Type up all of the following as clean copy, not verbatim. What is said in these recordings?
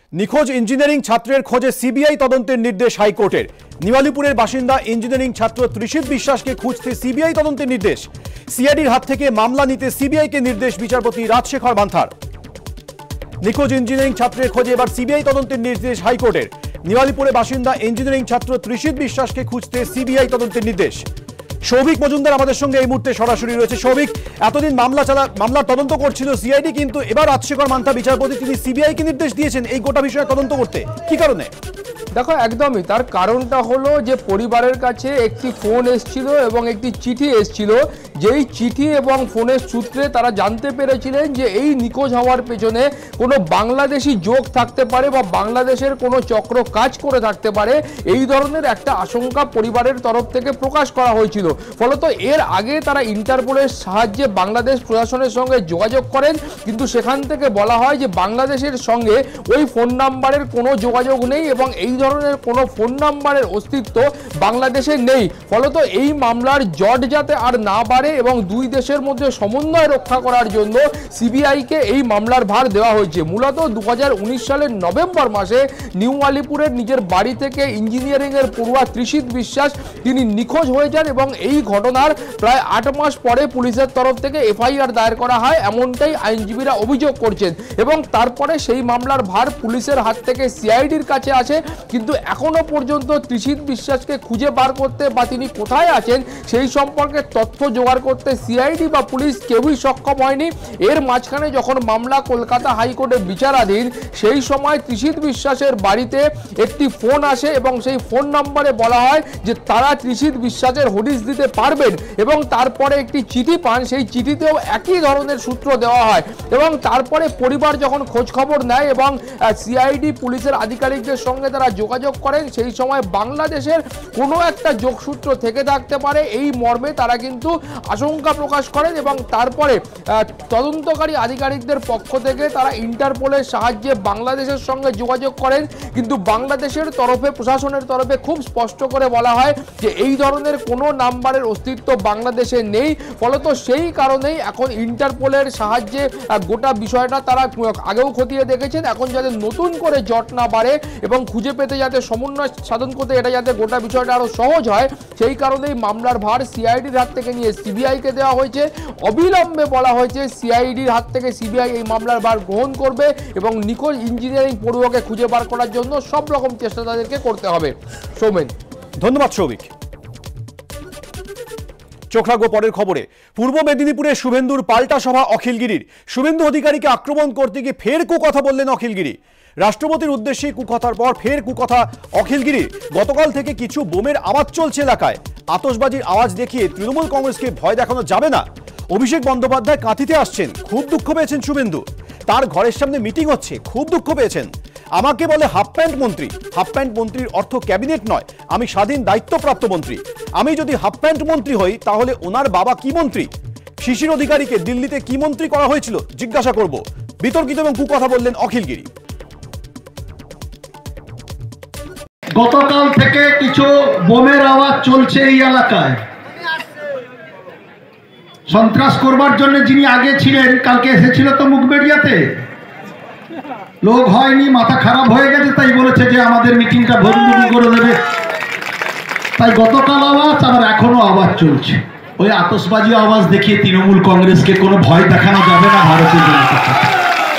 নিখোঁজ ইঞ্জিনিয়ারিং ছাত্রের খোঁজে সিবিআই তদন্তের নির্দেশ হাইকোর্টের। নিওয়ালিপুরের বাসিন্দা ইঞ্জিনিয়ারিং ছাত্র ত্রিশিত বিশ্বাসকে খুঁজতে সিবিআই তদন্তের নির্দেশ। সিআইডির হাত থেকে মামলা নিতে সিবিআইকে নির্দেশ বিচারপতি রাজশেখর মান্থার। নিখোঁজ ইঞ্জিনিয়ারিং ছাত্রের খোঁজে এবার সিবিআই তদন্তের নির্দেশ হাইকোর্টের। নিওয়ালিপুরে বাসিন্দা ইঞ্জিনিয়ারিং ছাত্র ত্রিশিত বিশ্বাসকে খুঁজতে সিবিআই তদন্তের নির্দেশ। সৌভিক মজুমদার আমাদের সঙ্গে এই মুহূর্তে সরাসরি রয়েছে। সৌভিক, এতদিন মামলার তদন্ত করছিল সিআইডি, কিন্তু এবার রাজশেখর মান্থা বিচারপতি তিনি সিবিআইকে নির্দেশ দিয়েছেন এই গোটা বিষয়ে তদন্ত করতে। কি কারণে? দেখো, একদমই তার কারণটা হলো যে পরিবারের কাছে একটি ফোন এসেছিল এবং একটি চিঠি এসেছিল, যেই চিঠি এবং ফোনের সূত্রে তারা জানতে পেরেছিলেন যে এই নিখোঁজ হওয়ার পেছনে কোনো বাংলাদেশি যোগ থাকতে পারে বা বাংলাদেশের কোনো চক্র কাজ করে থাকতে পারে। এই ধরনের একটা আশঙ্কা পরিবারের তরফ থেকে প্রকাশ করা হয়েছিল। ফলত এর আগে তারা ইন্টারপোলের সাহায্যে বাংলাদেশ প্রশাসনের সঙ্গে যোগাযোগ করেন, কিন্তু সেখান থেকে বলা হয় যে বাংলাদেশের সঙ্গে ওই ফোন নাম্বারের কোনো যোগাযোগ নেই এবং এই ধরনের কোনো ফোন নাম্বারের অস্তিত্ব বাংলাদেশে নেই। ফলত এই মামলার জট যাতে আর না বাড়ে এবং দুই দেশের মধ্যে সমন্বয় রক্ষা করার জন্য সিবিআইকে এই মামলার ভার দেওয়া হয়েছে। মূলত 2019 সালের নভেম্বর মাসে নিউ আলিপুরের নিজের বাড়ি থেকে ইঞ্জিনিয়ারিংয়ের পড়ুয়া ত্রিশিত বিশ্বাস তিনি নিখোঁজ হয়ে যান এবং এই ঘটনার প্রায় 8 মাস পরে পুলিশের তরফ থেকে এফআইআর দায়ের করা হয়, এমনটাই আইনজীবীরা অভিযোগ করছেন। এবং তারপরে সেই মামলার ভার পুলিশের হাত থেকে সিআইডির কাছে আসে, কিন্তু এখনো পর্যন্ত ত্রিশিত বিশ্বাসকে খুঁজে বার করতে বা তিনি কোথায় আছেন সেই সম্পর্কে তথ্য জোগাড় করতে সিআইডি বা পুলিশ কেউই সক্ষম হয়নি। এর মাঝখানে যখন মামলা কলকাতা হাইকোর্টে বিচারাধীন, সেই সময় ত্রিশিত বিশ্বাসের বাড়িতে একটি ফোন আসে এবং সেই ফোন নম্বরে বলা হয় যে তারা ত্রিশিত বিশ্বাসের হদিশ দিতে পারবেন এবং তারপরে একটি চিঠি পান, সেই চিঠিতেও একই ধরনের সূত্র দেওয়া হয়। এবং তারপরে পরিবার যখন খোঁজ খবর নেয় এবং সিআইডি পুলিশের আধিকারিকদের সঙ্গে তারা যোগাযোগ করেন, সেই সময় বাংলাদেশের কোনো একটা যোগসূত্র থেকে থাকতে পারে এই মর্মে তারা কিন্তু আশঙ্কা প্রকাশ করেন এবং তারপরে তদন্তকারী আধিকারিকদের পক্ষ থেকে তারা ইন্টারপোলের সাহায্যে বাংলাদেশের সঙ্গে যোগাযোগ করেন। কিন্তু বাংলাদেশের তরফে, প্রশাসনের তরফে খুব স্পষ্ট করে বলা হয় যে এই ধরনের কোনো নাম্বারের অস্তিত্ব বাংলাদেশে নেই। ফলত সেই কারণেই এখন ইন্টারপোলের সাহায্যে গোটা বিষয়টা তারা আগেও খতিয়ে দেখেছেন। এখন যাতে নতুন করে জট না বাড়ে এবং খুঁজে পেতে যাতে সমন্বয় সাধন করতে এটা যাতে গোটা বিষয়টা আরো সহজ হয়, সেই কারণেই মামলার ভার সিআইডির হাত থেকে নিয়ে সিবিআইকে দেওয়া হয়েছে। অবিলম্বে বলা হয়েছে সিআইডির হাত থেকে সিবিআই এই মামলার ভার গ্রহণ করবে এবং নিখোঁজ ইঞ্জিনিয়ারিং পড়ুয়াকে খুঁজে বার করার জন্য সব রকম চেষ্টা তাদেরকে করতে হবে। সৌমেন, ধন্যবাদ সৌভিক। চোখ রাখবো পরের খবরে। পূর্ব মেদিনীপুরে শুভেন্দুর পাল্টা সভা অখিলগিরির। শুভেন্দু অধিকারীকে আক্রমণ করতে গিয়ে ফের কুকথা বললেন অখিলগিরি। রাষ্ট্রপতির উদ্দেশ্যে কুকথার পর ফের কুকথা অখিলগিরির। গতকাল থেকে কিছু বোমের আওয়াজ চলছে এলাকায়। আতশবাজির আওয়াজ দেখিয়ে তৃণমূল কংগ্রেসকে ভয় দেখানো যাবে না। অভিষেক বন্দ্যোপাধ্যায় কাঁথিতে আসছেন, খুব দুঃখ পেয়েছেন শুভেন্দু। তার ঘরের সামনে মিটিং হচ্ছে, খুব দুঃখ পেয়েছেন। আমাকে বলে হাফ প্যান্ট মন্ত্রী। হাফ প্যান্ট মন্ত্রীর অর্থ ক্যাবিনেট নয়, আমি স্বাধীন দায়িত্বপ্রাপ্ত মন্ত্রী। আমি যদি হাফ প্যান্ট মন্ত্রী হই তাহলে ওনার বাবা কি মন্ত্রী? শিশির অধিকারীকে দিল্লিতে কি মন্ত্রী করা হয়েছিল জিজ্ঞাসা করব। বিতর্কিত এবং কুকথা বললেন অখিলগিরি। গতকাল থেকে কিছু বোমের আওয়াজ চলছে এই এলাকায়। সন্ত্রাস করবার জন্য যিনি আগে ছিলেন, কালকে এসেছিল তো মুখবেড়িয়াতে, লোক হয়নি, মাথা খারাপ হয়ে গেছে, তাই বলেছে যে আমাদের মিটিংটা ভণ্ডুল করে দেবে। তাই গতকাল আওয়াজ, আবার এখনো আওয়াজ চলছে। ওই আতশবাজি আওয়াজ দেখিয়ে তৃণমূল কংগ্রেসকে কোনো ভয় দেখানো যাবে না ভারতীয় জনতা পার্টি।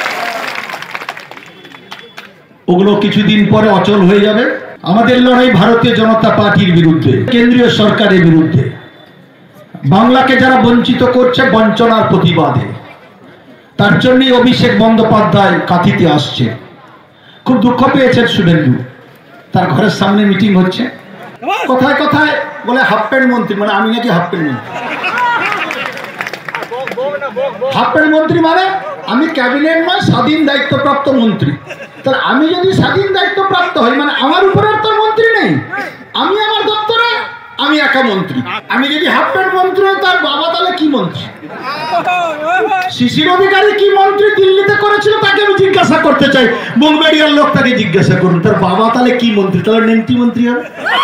ওগুলো কিছুদিন পরে অচল হয়ে যাবে। আমাদের লড়াই ভারতীয় জনতা পার্টির বিরুদ্ধে, কেন্দ্রীয় সরকারের বিরুদ্ধে। বাংলাকে যারা বঞ্চিত করছে, বঞ্চনার প্রতিবাদে। তার জন্যই অভিষেক বন্দ্যোপাধ্যায় কাঁথিতে আসছে। খুব দুঃখ পেয়েছেন শুভেন্দু। তার ঘরের সামনে মিটিং হচ্ছে, কোথায় কোথায় বলে হাফ প্যান্ট মন্ত্রী, মানে আমি নাকি হাফ প্যান্ট মন্ত্রী। হাফ প্যান্ট মন্ত্রী মানে আমি ক্যাবিনেট নয়, স্বাধীন দায়িত্বপ্রাপ্ত মন্ত্রী। তাহলে আমি যদি স্বাধীন দায়িত্বপ্রাপ্ত হই, মানে আমার উপরে তো মন্ত্রী নেই, আমি আমার দপ্তরে আমি একা মন্ত্রী। আমি যদি হাফ প্যান্ট মন্ত্রী হই, তার বাবা তাহলে কি মন্ত্রী? শিশির অধিকারী কি মন্ত্রী দিল্লিতে করেছিল তাকে আমি জিজ্ঞাসা করতে চাই। মুখবেড়িয়ার লোক তাকে জিজ্ঞাসা করুন, তার বাবা তাহলে কি মন্ত্রী? তাহলে নেংটি মন্ত্রী হবে।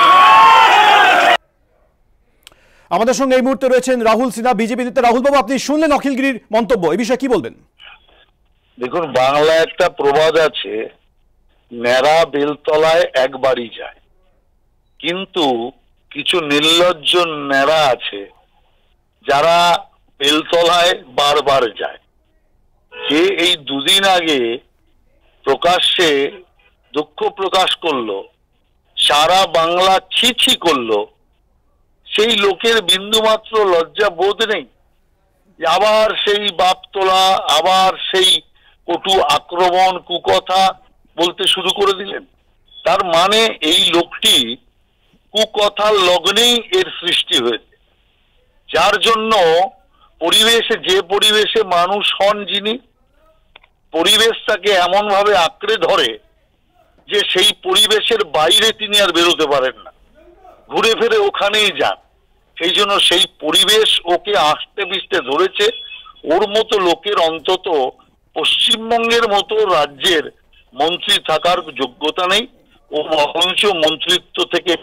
আমাদের সঙ্গে এই মুহূর্তে রয়েছেন রাহুল সিনহা, বিজেপি নেতা। রাহুল বাবু, আপনি শুনলেন অখিলগিরির মন্তব্য, এই বিষয়ে কি বলবেন? দেখুন, বাংলা একটা প্রবাদ আছে ন্যাড়া বেলতলায় একবারই যায়, কিন্তু কিছু নির্লজ্জ ন্যাড়া আছে যারা বেলতলায় বারবার যায়। যে এই দুদিন আগে প্রকাশ্যে দুঃখ প্রকাশ করলো, সারা বাংলা ছি করলো, সেই লোকের বিন্দুমাত্র লজ্জা বোধ নেই। আবার সেই বাপ তোলা, আবার সেই কটু আক্রমণ, কুকথা বলতে শুরু করে দিলেন। তার মানে এই লোকটি কুকথার লগ্নেই এর সৃষ্টি হয়েছে, যার জন্য পরিবেশে, যে পরিবেশে মানুষ হন যিনি, পরিবেশ তাকে এমন ভাবে আঁকড়ে ধরে যে সেই পরিবেশের বাইরে তিনি আর বেরোতে পারেন না, ঘুরে ফিরে ওখানেই যান। সেই জন্য সেই পরিবেশ ওকে আষ্টে পিষ্টে ধরেছে। ওর মতো লোকের অন্তত পশ্চিমবঙ্গের মতো রাজ্যের মন্ত্রী থাকার যোগ্যতা নেই। ও বরঞ্চ মন্ত্রিত্ব থেকে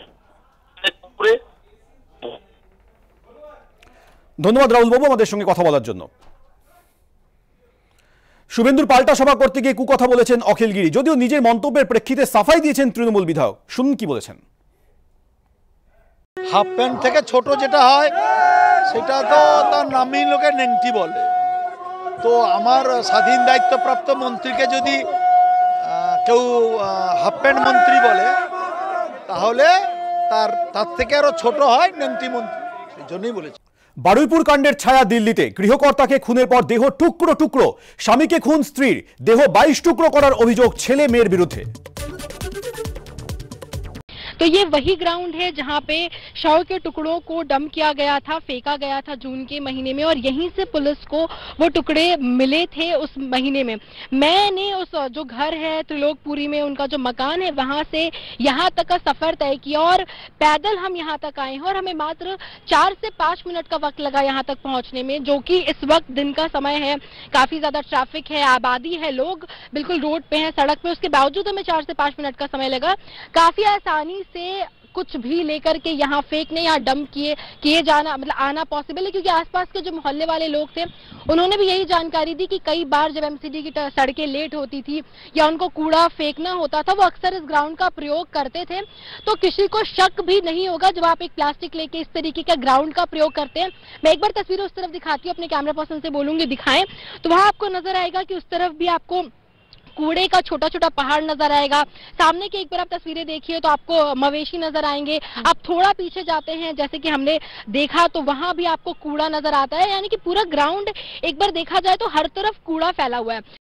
ধন্যবাদ রাহুল বাবু আমাদের সঙ্গে কথা বলার জন্য। শুভেন্দুর পাল্টা সভা করতে গিয়ে কুকথা বলেছেন অখিল গিরি, যদিও নিজের মন্তব্যের প্রেক্ষিতে সাফাই দিয়েছেন তৃণমূল বিধায়ক। শুনুন কি বলেছেন। হাফ প্যান্ট থেকে ছোট যেটা হয় সেটা তো তার নামই লোকে নেংটি বলে। তো আমার স্বাধীন দায়িত্বপ্রাপ্ত মন্ত্রীকে যদি কেউ হাফ প্যান্ট মন্ত্রী বলে তাহলে তার থেকে আরো ছোট হয় নেংটি মন্ত্রী, সেই জন্যই বলেছি। বারুইপুর কাণ্ডের ছায়া দিল্লিতে, গৃহকর্তাকে খুনের পর দেহ টুকরো টুকরো, স্বামীকে খুন স্ত্রীর, দেহ 22 টুকরো করার অভিযোগ ছেলে মেয়ের বিরুদ্ধে। तो ये वही ग्राउंड है जहां पे शव के टुकड़ों को डंप किया गया था, फेंका गया था जून के महीने में, और यहीं से पुलिस को वो टुकड़े मिले थे उस महीने में। मैंने उस जो घर है त्रिलोकपुरी में, उनका जो मकान है, वहां से यहां तक का सफर तय किया और पैदल हम यहां तक आए हैं, और हमें मात्र 4 से 5 मिनट का वक्त लगा यहां तक पहुंचने में, जो कि इस वक्त दिन का समय है, काफी ज्यादा ट्रैफिक है, आबादी है, लोग बिल्कुल रोड पे हैं, सड़क पे। उसके बावजूद हमें 4 से 5 मिनट का समय लगा। काफी आसानी से कुछ भी लेकर के यहाँ फेंकने, यहाँ डंप किए जाना, मतलब आना पॉसिबल है, क्योंकि आसपास के जो मोहल्ले वाले लोग थे उन्होंने भी यही जानकारी दी कि कई बार जब एमसीडी की सड़कें लेट होती थी या उनको कूड़ा फेंकना होता था, वो अक्सर इस ग्राउंड का प्रयोग करते थे। तो किसी को शक भी नहीं होगा जब आप एक प्लास्टिक लेके इस तरीके का ग्राउंड का प्रयोग करते हैं। मैं एक बार तस्वीर उस तरफ दिखाती हूँ, अपने कैमरा पर्सन से बोलूंगी दिखाएं, तो वहां आपको नजर आएगा कि उस तरफ भी आपको कूड़े का छोटा छोटा पहाड़ नजर आएगा। सामने की एक बार आप तस्वीरें देखिए तो आपको मवेशी नजर आएंगे। आप थोड़ा पीछे जाते हैं, जैसे कि हमने देखा, तो वहां भी आपको कूड़ा नजर आता है। यानी कि पूरा ग्राउंड एक बार देखा जाए तो हर तरफ कूड़ा फैला हुआ है।